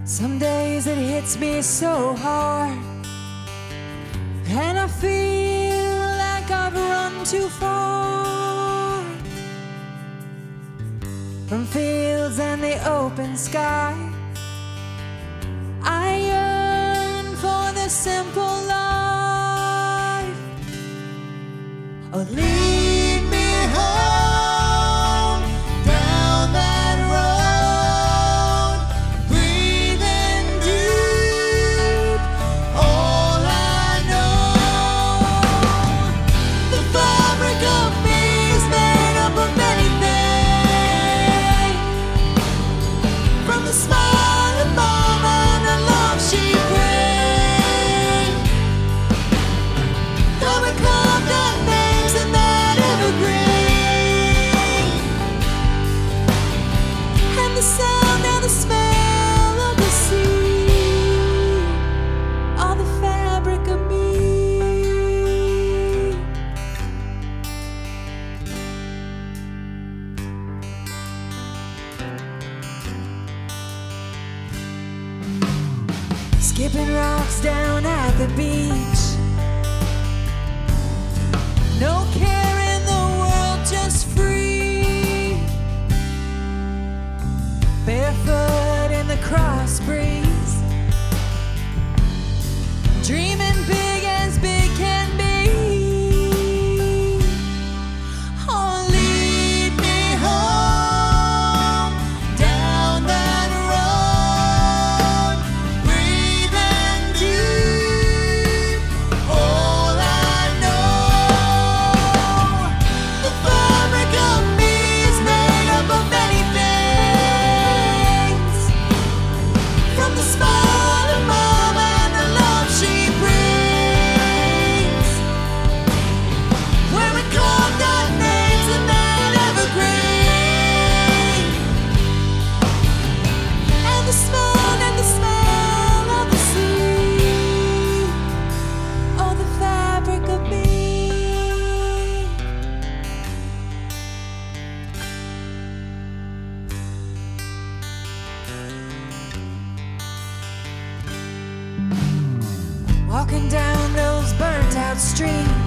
Some days it hits me so hard, and I feel like I've run too far from fields and the open sky. I yearn for the simple life. Oh, lead me home down that road, breathing deep. All I know, the fabric of me is made up of many things, from the smile of mama and the love she brings. Though we carved our names in that evergreen, and the sound and the smell of the sea are the fabric of me. Skipping rocks down at the beach, no care in the world, just free. Barefoot in the cross breeze, dreaming big as big can be. Oh, lead me home down that road, breathing deep. All I know, the fabric of me is made up of many things, from the smile of mama and the love she brings. Where we carved our names in that evergreen, and the smell of the sea, oh, the fabric of me. Walking down those burnt out streets,